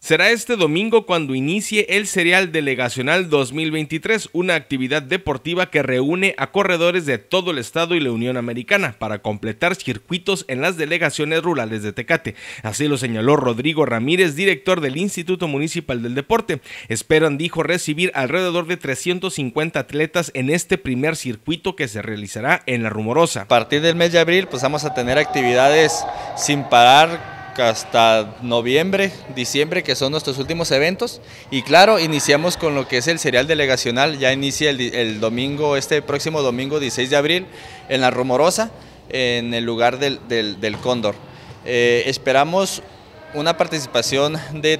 Será este domingo cuando inicie el Serial Delegacional 2023, una actividad deportiva que reúne a corredores de todo el estado y la Unión Americana para completar circuitos en las delegaciones rurales de Tecate. Así lo señaló Rodrigo Ramírez, director del Instituto Municipal del Deporte. Esperan, dijo, recibir alrededor de 350 atletas en este primer circuito que se realizará en La Rumorosa. A partir del mes de abril pues vamos a tener actividades sin parar hasta noviembre, diciembre, que son nuestros últimos eventos, y claro, iniciamos con lo que es el serial delegacional. Ya inicia el domingo, este próximo domingo 16 de abril en La Rumorosa, en el lugar del Cóndor. Esperamos una participación de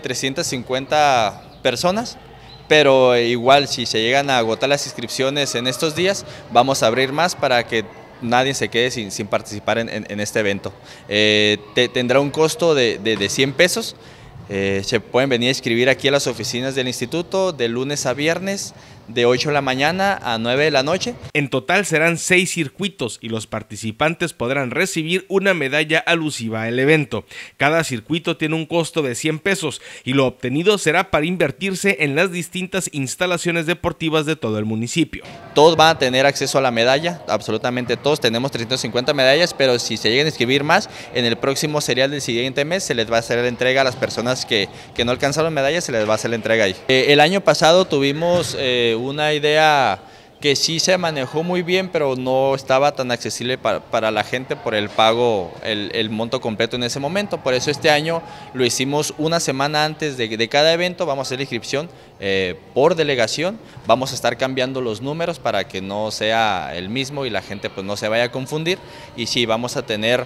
350 personas, pero igual si se llegan a agotar las inscripciones en estos días, vamos a abrir más para que nadie se quede sin participar en este evento. Tendrá un costo de 100 pesos. Se pueden venir a inscribir aquí a las oficinas del instituto de lunes a viernes, de 8 de la mañana a 9 de la noche. En total serán 6 circuitos y los participantes podrán recibir una medalla alusiva al evento. Cada circuito tiene un costo de 100 pesos y lo obtenido será para invertirse en las distintas instalaciones deportivas de todo el municipio. Todos van a tener acceso a la medalla, absolutamente todos. Tenemos 350 medallas, pero si se llegan a inscribir más, en el próximo serial del siguiente mes se les va a hacer la entrega a las personas que no alcanzaron medallas, se les va a hacer la entrega ahí. El año pasado tuvimos una idea que sí se manejó muy bien, pero no estaba tan accesible para la gente por el pago, el monto completo en ese momento. Por eso este año lo hicimos una semana antes de cada evento. Vamos a hacer la inscripción por delegación. Vamos a estar cambiando los números para que no sea el mismo y la gente pues no se vaya a confundir. Y sí, vamos a tener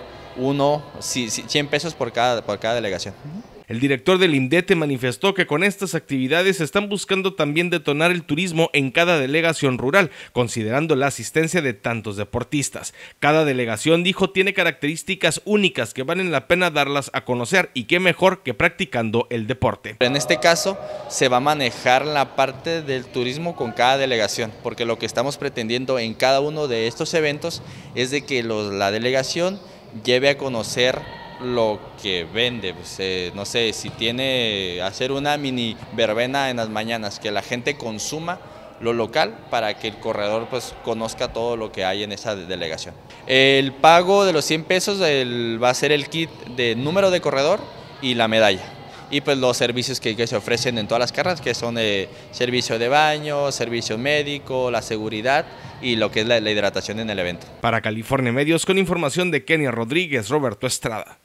100 pesos por cada delegación. El director del INDETE manifestó que con estas actividades están buscando también detonar el turismo en cada delegación rural, considerando la asistencia de tantos deportistas. Cada delegación, dijo, tiene características únicas que valen la pena darlas a conocer, y qué mejor que practicando el deporte. En este caso se va a manejar la parte del turismo con cada delegación, porque lo que estamos pretendiendo en cada uno de estos eventos es de que la delegación lleve a conocer lo que vende. Pues, no sé, si tiene hacer una mini verbena en las mañanas, que la gente consuma lo local para que el corredor pues conozca todo lo que hay en esa delegación. El pago de los 100 pesos va a ser el kit de número de corredor y la medalla. Y pues los servicios que se ofrecen en todas las carreras, que son servicio de baño, servicio médico, la seguridad y lo que es la hidratación en el evento. Para California Medios, con información de Kenia Rodríguez, Roberto Estrada.